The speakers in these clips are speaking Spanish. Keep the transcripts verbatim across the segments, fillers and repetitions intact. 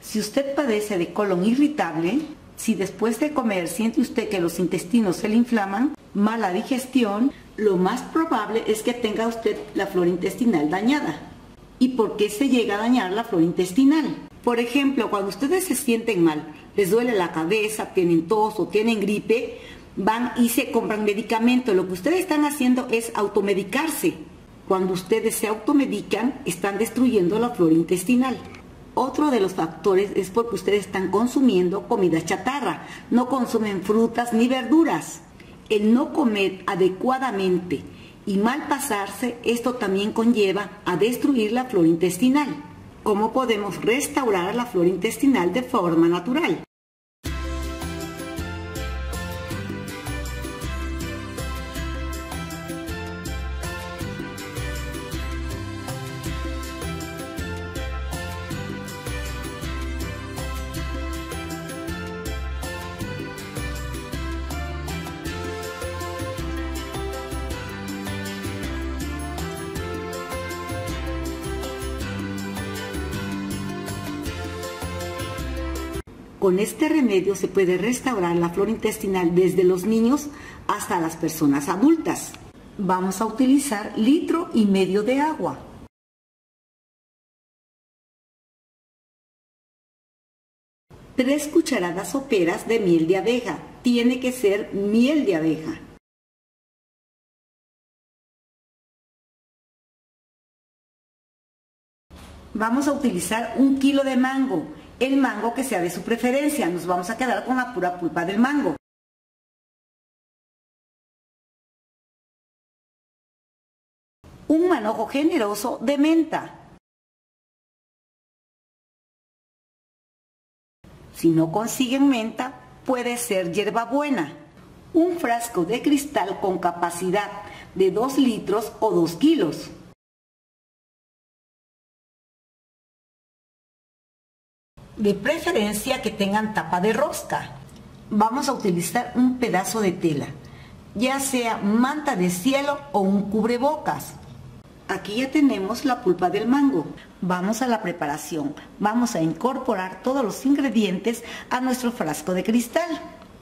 Si usted padece de colon irritable, si después de comer siente usted que los intestinos se le inflaman, mala digestión, lo más probable es que tenga usted la flora intestinal dañada. ¿Y por qué se llega a dañar la flora intestinal? Por ejemplo, cuando ustedes se sienten mal, les duele la cabeza, tienen tos o tienen gripe, van y se compran medicamentos. Lo que ustedes están haciendo es automedicarse. Cuando ustedes se automedican, están destruyendo la flora intestinal. Otro de los factores es porque ustedes están consumiendo comida chatarra, no consumen frutas ni verduras. El no comer adecuadamente y mal pasarse, esto también conlleva a destruir la flora intestinal. ¿Cómo podemos restaurar la flora intestinal de forma natural? Con este remedio se puede restaurar la flora intestinal desde los niños hasta las personas adultas. Vamos a utilizar litro y medio de agua. Tres cucharadas soperas de miel de abeja. Tiene que ser miel de abeja. Vamos a utilizar un kilo de mango. El mango que sea de su preferencia, nos vamos a quedar con la pura pulpa del mango. Un manojo generoso de menta. Si no consiguen menta, puede ser hierbabuena. Un frasco de cristal con capacidad de dos litros o dos kilos. De preferencia que tengan tapa de rosca. Vamos a utilizar un pedazo de tela, ya sea manta de cielo o un cubrebocas. Aquí ya tenemos la pulpa del mango. Vamos a la preparación. Vamos a incorporar todos los ingredientes a nuestro frasco de cristal.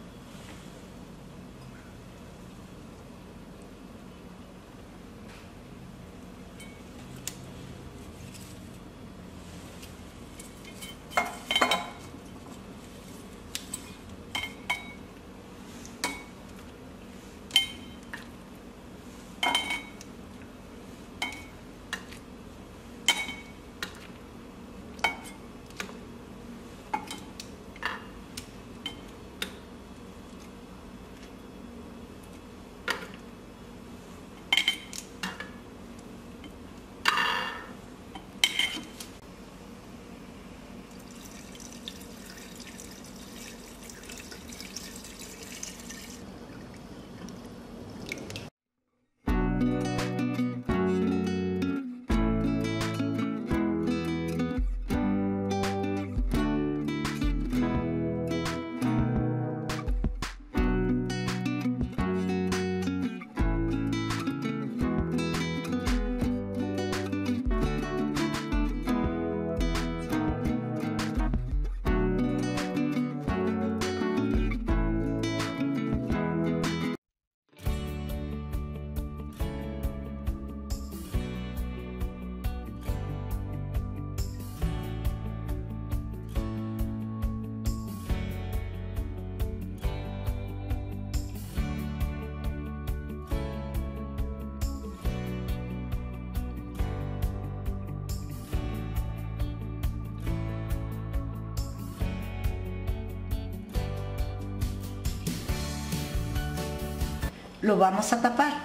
Lo vamos a tapar.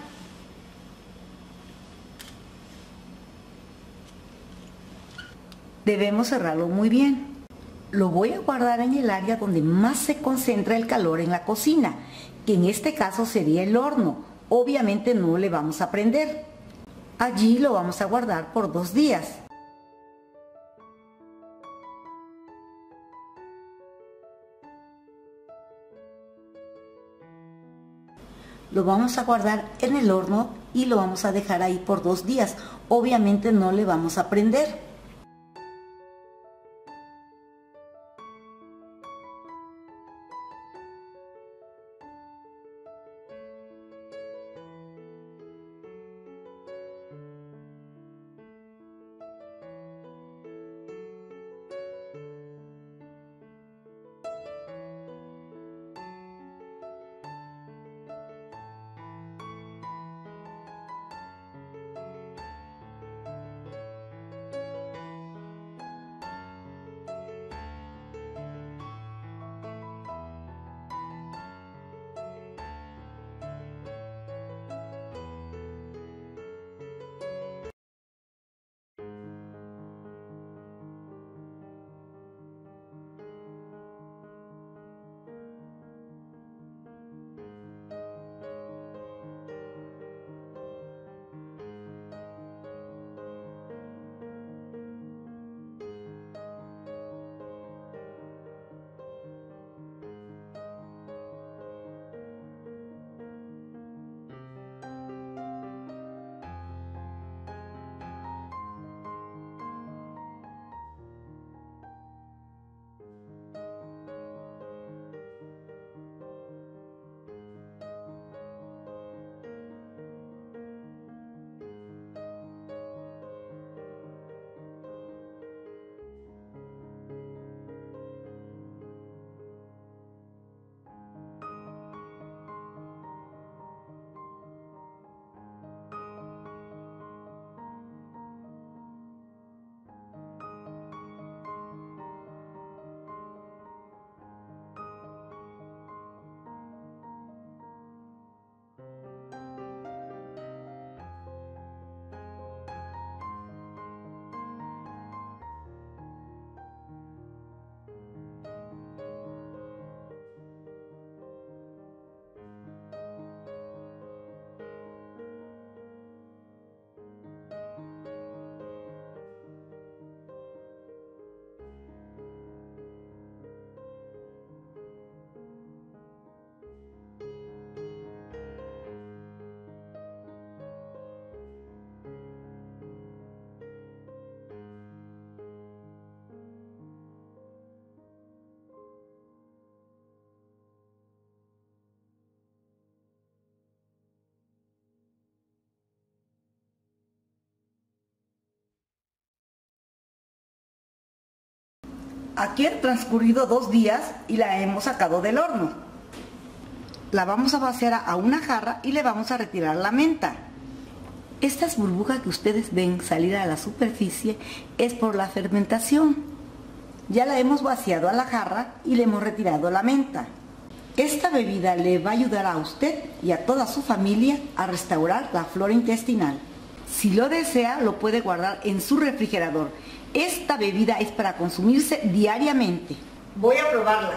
Debemos cerrarlo muy bien. Lo voy a guardar en el área donde más se concentra el calor en la cocina, que en este caso sería el horno. Obviamente no le vamos a prender. Allí lo vamos a guardar por dos días. Lo vamos a guardar en el horno y lo vamos a dejar ahí por dos días. Obviamente no le vamos a prender. Aquí han transcurrido dos días y la hemos sacado del horno. La vamos a vaciar a una jarra y le vamos a retirar la menta. Estas burbujas que ustedes ven salir a la superficie es por la fermentación. Ya la hemos vaciado a la jarra y le hemos retirado la menta. Esta bebida le va a ayudar a usted y a toda su familia a restaurar la flora intestinal. Si lo desea, lo puede guardar en su refrigerador. Esta bebida es para consumirse diariamente. Voy a probarla.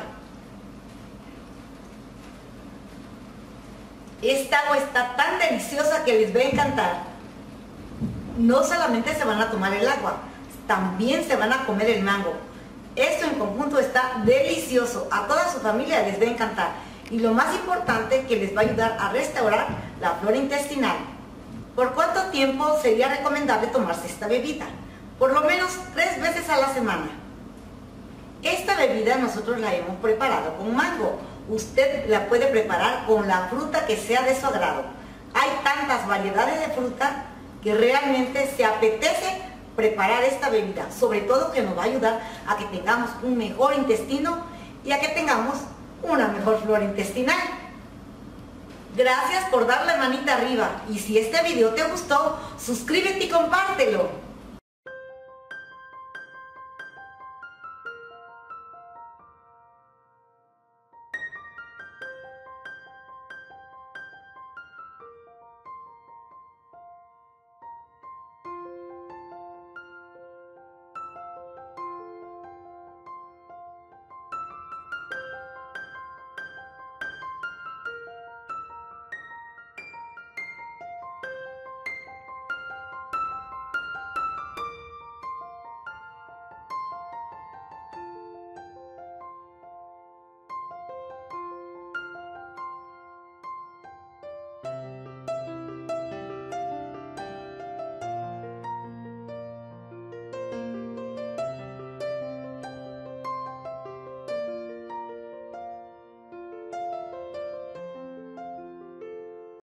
Esta agua está tan deliciosa que les va a encantar. No solamente se van a tomar el agua, también se van a comer el mango. Esto en conjunto está delicioso, a toda su familia les va a encantar. Y lo más importante, que les va a ayudar a restaurar la flora intestinal. ¿Por cuánto tiempo sería recomendable tomarse esta bebida? Por lo menos tres veces a la semana. Esta bebida nosotros la hemos preparado con mango. Usted la puede preparar con la fruta que sea de su agrado. Hay tantas variedades de fruta que realmente se apetece preparar esta bebida, sobre todo que nos va a ayudar a que tengamos un mejor intestino y a que tengamos una mejor flora intestinal. Gracias por darle manita arriba y si este video te gustó, suscríbete y compártelo.